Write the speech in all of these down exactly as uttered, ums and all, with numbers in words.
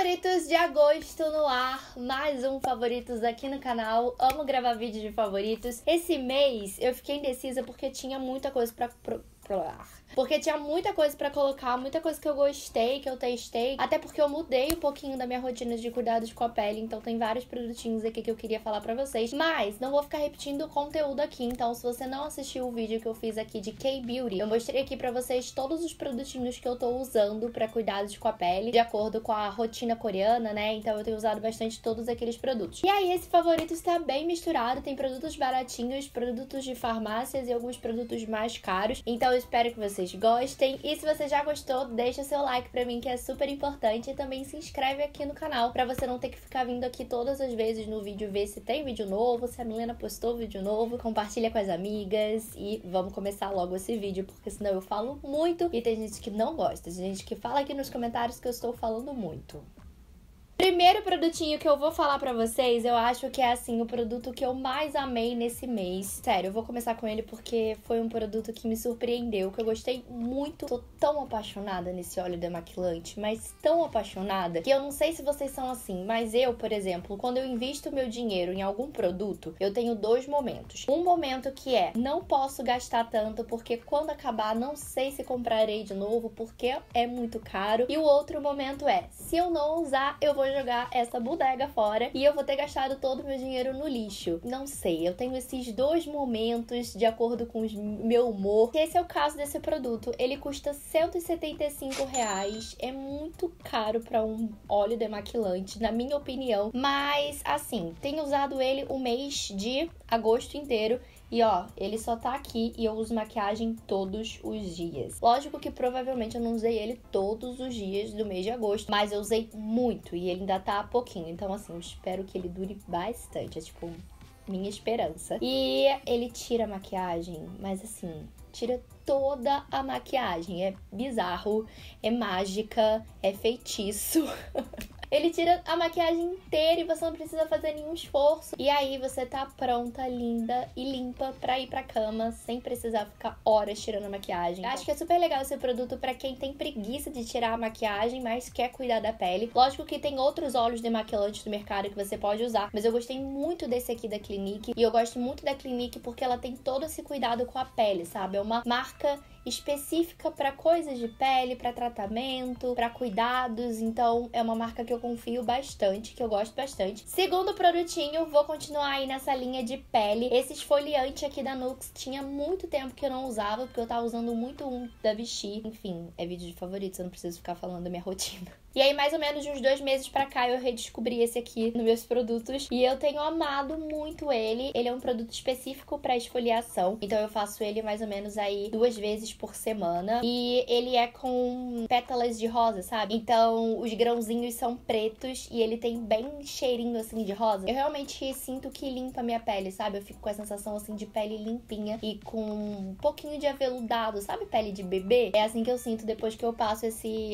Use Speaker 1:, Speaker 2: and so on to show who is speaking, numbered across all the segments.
Speaker 1: Favoritos de agosto no ar, mais um favoritos aqui no canal. Amo gravar vídeos de favoritos. Esse mês eu fiquei indecisa porque tinha muita coisa pra... Pro... Porque tinha muita coisa pra colocar, muita coisa que eu gostei, que eu testei. Até porque eu mudei um pouquinho da minha rotina de cuidados com a pele. Então tem vários produtinhos aqui que eu queria falar pra vocês. Mas não vou ficar repetindo o conteúdo aqui. Então se você não assistiu o vídeo que eu fiz aqui de K-Beauty, eu mostrei aqui pra vocês todos os produtinhos que eu tô usando pra cuidados com a pele, de acordo com a rotina coreana, né? Então eu tenho usado bastante todos aqueles produtos. E aí esse favorito está bem misturado. Tem produtos baratinhos, produtos de farmácias e alguns produtos mais caros. Então eu espero que vocês gostem. E se você já gostou, deixa seu like pra mim, que é super importante. E também se inscreve aqui no canal, pra você não ter que ficar vindo aqui todas as vezes no vídeo ver se tem vídeo novo, se a Milena postou vídeo novo. Compartilha com as amigas e vamos começar logo esse vídeo, porque senão eu falo muito e tem gente que não gosta. Tem gente que fala aqui nos comentários que eu estou falando muito. Primeiro produtinho que eu vou falar pra vocês, eu acho que é, assim, o produto que eu mais amei nesse mês. Sério, eu vou começar com ele porque foi um produto que me surpreendeu, que eu gostei muito. Tô tão apaixonada nesse óleo demaquilante, mas tão apaixonada, que eu não sei se vocês são assim, mas eu, por exemplo, quando eu invisto meu dinheiro em algum produto, eu tenho dois momentos. Um momento que é, não posso gastar tanto, porque quando acabar, não sei se comprarei de novo, porque é muito caro. E o outro momento é, se eu não usar, eu vou jogar essa bodega fora e eu vou ter gastado todo o meu dinheiro no lixo. Não sei, eu tenho esses dois momentos de acordo com o meu humor. Esse é o caso desse produto. Ele custa cento e setenta e cinco reais. É muito caro para um óleo demaquilante, na minha opinião. Mas, assim, tenho usado ele o mês de agosto inteiro. E ó, ele só tá aqui e eu uso maquiagem todos os dias. Lógico que provavelmente eu não usei ele todos os dias do mês de agosto, mas eu usei muito e ele ainda tá pouquinho. Então assim, eu espero que ele dure bastante, é tipo minha esperança. E ele tira a maquiagem, mas assim, tira toda a maquiagem. É bizarro, é mágica, é feitiço. Ele tira a maquiagem inteira e você não precisa fazer nenhum esforço. E aí você tá pronta, linda e limpa pra ir pra cama, sem precisar ficar horas tirando a maquiagem. Acho que é super legal esse produto pra quem tem preguiça de tirar a maquiagem, mas quer cuidar da pele. Lógico que tem outros óleos demaquilantes do mercado que você pode usar, mas eu gostei muito desse aqui da Clinique. E eu gosto muito da Clinique porque ela tem todo esse cuidado com a pele, sabe? É uma marca específica para coisas de pele, para tratamento, para cuidados. Então é uma marca que eu confio bastante, que eu gosto bastante. Segundo produtinho, vou continuar aí nessa linha de pele. Esse esfoliante aqui da Nux tinha muito tempo que eu não usava, porque eu tava usando muito um da Vichy. Enfim, é vídeo de favoritos, eu não preciso ficar falando da minha rotina. E aí, mais ou menos de uns dois meses pra cá, eu redescobri esse aqui nos meus produtos. E eu tenho amado muito ele. Ele é um produto específico pra esfoliação. Então eu faço ele mais ou menos aí duas vezes por semana. E ele é com pétalas de rosa, sabe? Então os grãozinhos são pretos e ele tem bem cheirinho assim de rosa. Eu realmente sinto que limpa a minha pele, sabe? Eu fico com a sensação assim de pele limpinha e com um pouquinho de aveludado, sabe? Pele de bebê. É assim que eu sinto depois que eu passo esse...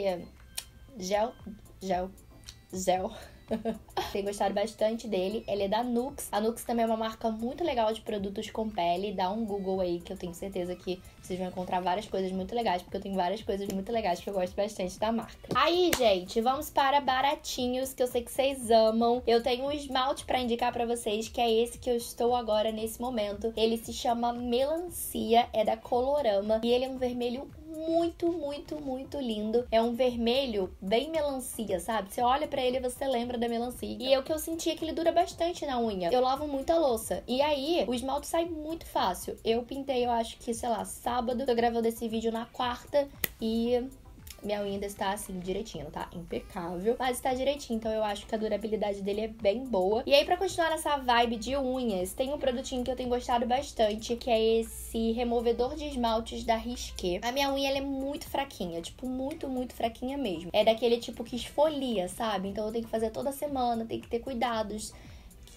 Speaker 1: Gel, gel, gel. Tenho gostado bastante dele. Ele é da Nux. A Nux também é uma marca muito legal de produtos com pele. Dá um Google aí que eu tenho certeza que vocês vão encontrar várias coisas muito legais, porque eu tenho várias coisas muito legais que eu gosto bastante da marca. Aí, gente, vamos para baratinhos, que eu sei que vocês amam. Eu tenho um esmalte pra indicar pra vocês, que é esse que eu estou agora nesse momento. Ele se chama Melancia, é da Colorama e ele é um vermelho muito, muito, muito lindo. É um vermelho bem melancia, sabe? Você olha pra ele e você lembra da melancia. E é o que eu senti é que ele dura bastante na unha. Eu lavo muita louça. E aí, o esmalte sai muito fácil. Eu pintei, eu acho que, sei lá, sábado. Tô gravando esse vídeo na quarta e... minha unha ainda está assim, direitinho, tá? Impecável. Mas está direitinho, então eu acho que a durabilidade dele é bem boa. E aí, pra continuar nessa vibe de unhas, tem um produtinho que eu tenho gostado bastante, que é esse removedor de esmaltes da Risqué. A minha unha, ela é muito fraquinha, tipo, muito, muito fraquinha mesmo. É daquele tipo que esfolia, sabe? Então eu tenho que fazer toda semana, tem que ter cuidados.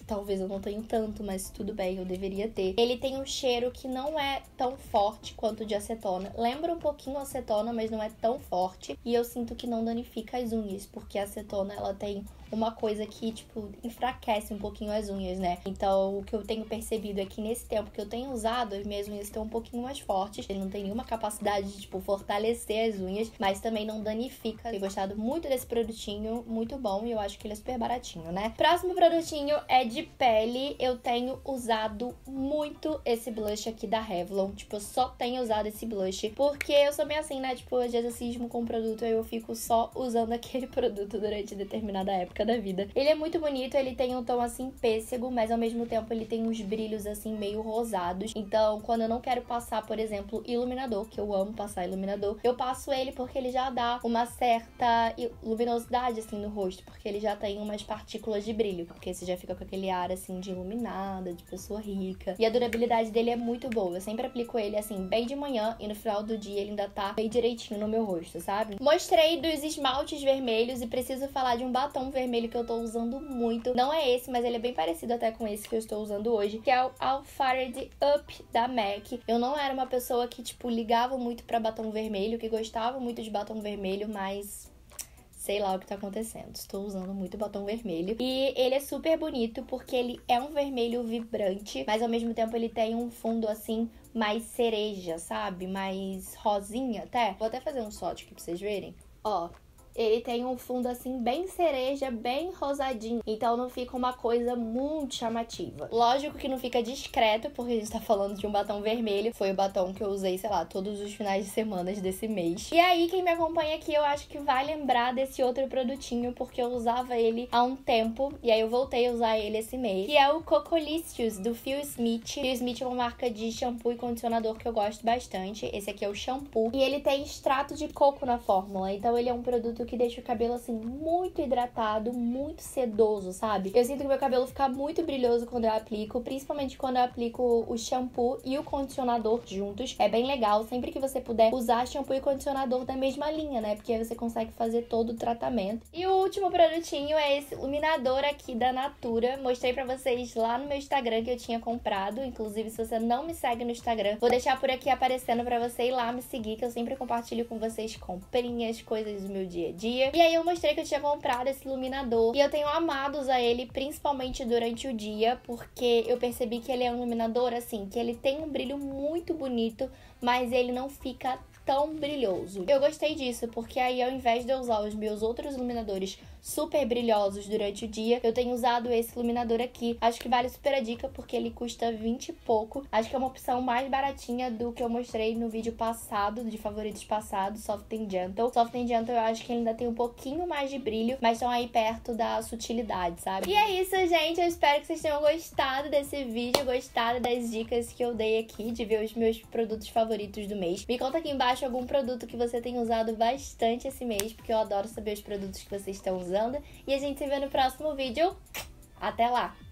Speaker 1: Talvez eu não tenha tanto, mas tudo bem, eu deveria ter. Ele tem um cheiro que não é tão forte quanto o de acetona. Lembra um pouquinho a acetona, mas não é tão forte. E eu sinto que não danifica as unhas, porque a acetona, ela tem uma coisa que, tipo, enfraquece um pouquinho as unhas, né? Então, o que eu tenho percebido é que nesse tempo que eu tenho usado, as minhas unhas estão um pouquinho mais fortes. Ele não tem nenhuma capacidade de, tipo, fortalecer as unhas, mas também não danifica. Tenho gostado muito desse produtinho, muito bom, e eu acho que ele é super baratinho, né? Próximo produtinho é de pele. Eu tenho usado muito esse blush aqui da Revlon. Tipo, eu só tenho usado esse blush, porque eu sou meio assim, né? Tipo, às vezes eu cismo com um produto, aí eu fico só usando aquele produto durante determinada época da vida. Ele é muito bonito, ele tem um tom assim pêssego, mas ao mesmo tempo ele tem uns brilhos assim meio rosados. Então, quando eu não quero passar, por exemplo, iluminador, que eu amo passar iluminador, eu passo ele porque ele já dá uma certa luminosidade assim no rosto, porque ele já tem umas partículas de brilho, porque você já fica com aquele ar assim de iluminada, de pessoa rica. E a durabilidade dele é muito boa. Eu sempre aplico ele assim bem de manhã e no final do dia ele ainda tá bem direitinho no meu rosto, sabe? Mostrei dos esmaltes vermelhos e preciso falar de um batom vermelho que eu tô usando muito. Não é esse, mas ele é bem parecido até com esse que eu estou usando hoje, que é o Alphared Up da MAC. Eu não era uma pessoa que, tipo, ligava muito pra batom vermelho, que gostava muito de batom vermelho, mas sei lá o que tá acontecendo. Estou usando muito batom vermelho. E ele é super bonito porque ele é um vermelho vibrante, mas ao mesmo tempo ele tem um fundo assim mais cereja, sabe? Mais rosinha até. Vou até fazer um swatch aqui pra vocês verem. Ó, ele tem um fundo assim bem cereja, bem rosadinho. Então não fica uma coisa muito chamativa. Lógico que não fica discreto, porque a gente tá falando de um batom vermelho. Foi o batom que eu usei, sei lá, todos os finais de semana desse mês. E aí, quem me acompanha aqui, eu acho que vai lembrar desse outro produtinho, porque eu usava ele há um tempo. E aí eu voltei a usar ele esse mês. Que é o Cocolicious, do Phil Smith. Phil Smith é uma marca de shampoo e condicionador que eu gosto bastante. Esse aqui é o shampoo. E ele tem extrato de coco na fórmula. Então ele é um produto que deixa o cabelo, assim, muito hidratado, muito sedoso, sabe? Eu sinto que meu cabelo fica muito brilhoso quando eu aplico, principalmente quando eu aplico o shampoo e o condicionador juntos. É bem legal, sempre que você puder usar shampoo e condicionador da mesma linha, né? Porque aí você consegue fazer todo o tratamento. E o último produtinho é esse iluminador aqui da Natura. Mostrei pra vocês lá no meu Instagram que eu tinha comprado. Inclusive, se você não me segue no Instagram, vou deixar por aqui aparecendo pra você ir lá me seguir, que eu sempre compartilho com vocês comprinhas, coisas do meu dia dia. E aí eu mostrei que eu tinha comprado esse iluminador e eu tenho amado usar ele, principalmente durante o dia, porque eu percebi que ele é um iluminador, assim, que ele tem um brilho muito bonito, mas ele não fica tão brilhoso. Eu gostei disso, porque aí ao invés de eu usar os meus outros iluminadores super brilhosos durante o dia, eu tenho usado esse iluminador aqui. Acho que vale super a dica, porque ele custa vinte e pouco. Acho que é uma opção mais baratinha do que eu mostrei no vídeo passado, de favoritos passados, Soft and Gentle. Soft and Gentle eu acho que ele ainda tem um pouquinho mais de brilho, mas estão aí perto da sutilidade, sabe? E é isso, gente. Eu espero que vocês tenham gostado desse vídeo, gostado das dicas que eu dei aqui, de ver os meus produtos favoritos do mês. Me conta aqui embaixo algum produto que você tem usado bastante esse mês, porque eu adoro saber os produtos que vocês estão usando. E a gente se vê no próximo vídeo. Até lá!